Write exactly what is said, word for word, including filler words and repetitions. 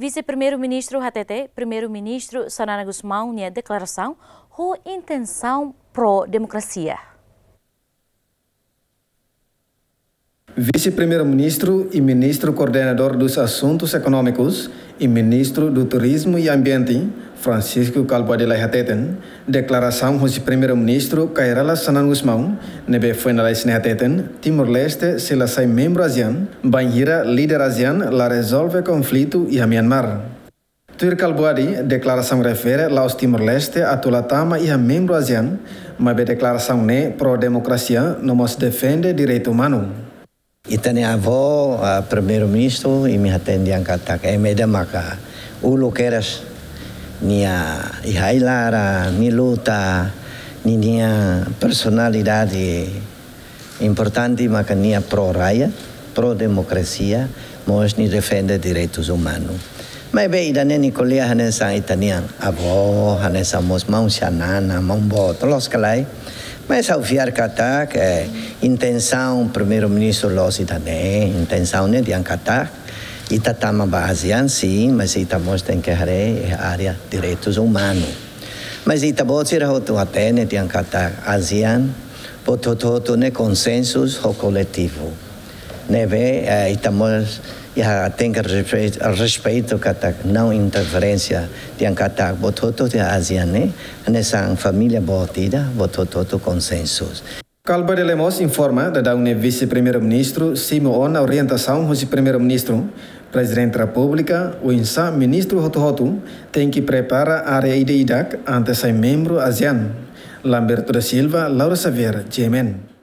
Vice-Primeiro-Ministro H T T, Primeiro-Ministro Sanana Gusmão, nia declaração com intenção pró-democracia. Vice-Primeiro-Ministro e Ministro Coordenador dos Assuntos Econômicos e Ministro do Turismo e Ambiente, Francisco Calbadela Hateten, declaração do Vice-Primeiro-Ministro Kairala Sanana Gusmão, nebe foi na Leste Hateten, Timor-Leste, se la sai membro ASEAN, banhira líder ASEAN, la resolve conflito e a Myanmar. Tuir Calboadi, declaração refere aos Timor-Leste, a Tulatama e a membro ASEAN, mas a declaração ne pró-democracia, nos defende direito humano. Itani avó, a primeiro-ministro, e me atende a katak, e me demaka, ulo keras, nia ihailara, ni luta, ni nia personalidade importante, maka nia pró-raia, pró-democracia, mas ni defende direitos humanos. Mas bem, idane ni kolia hanesa itanian avó, hanesa mos mão xanana, mão boto, los kalai. Mas ao viar kata que intenção primeiro-ministro los itane, intenção ne diang kata, itatama ba ASEAN sim, mas itamos tem que hare área direitos humanos. Mas itabo sira hotu atene diang kata ASEAN, bototo ne consensus ho coletivo. Neve itamos ya tem que respeito, respeito kata não interferência diang kata bototo de ASEAN ne nessa família botida bototo consensus. Calbade Lemos informa da daune vice-primeiro-ministro Simon a orientação do primeiro-ministro Presidente da República, o insa ministro Hotu Hotu tem que preparar a área de I D A C ante ser membro ASEAN. Lamberto da Silva, Laura Xavier, G M N.